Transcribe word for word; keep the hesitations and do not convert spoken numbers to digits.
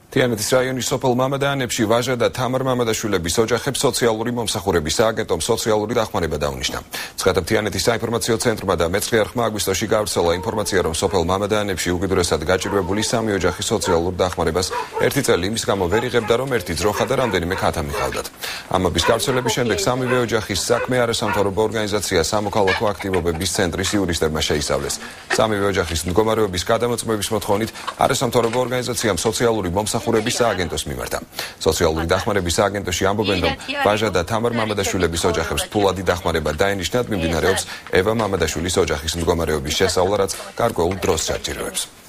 თიანეთის რაიონის სოფელ მამადაანებში ვაჟა და თამარ მამადაშვილების ოჯახებს სოციალური მომსახურების სააგენტომ სოციალური დახმარება დაუნიშნა. ცხადად თიანეთის საინფორმაციო ცენტრმა და მეცხრე ხმა აგვისტოში გავრცელა ინფორმაცია, რომ სოფელ მამადაანებში უგიდურესად გაჭირვებული სამი ოჯახის სოციალურ დახმარებას ერთი წელი იმის გამო ვერ იღებდა, რომ ერთი ძროხა და რამდენიმე ქათა მიყავდათ. ამების გავრცელების შემდეგ სამივე ოჯახის საქმე არასამთავრობო ორგანიზაცია სამოქალაქო აქტივობების ცენტრის იურისტებმა შეისწავლეს. სამივე ოჯახის მდგომარეობის გადამოწმების მოთხოვნით არასამთავრობო ორგანიზაციამ სოციალური მომსახურების სააგენტოს მიმართა. სოციალური დახმარების სააგენტოში ამბობენ, რომ ვაჟა და თამარ მამადაშვილების ოჯახებს ფულადი დახმარება დაენიშნათ, მიმდინარეობს ევა მამადაშვილის ოჯახის მდგომარეობის შესწავლა, რაც გარკვეულ დროს საჭიროებს.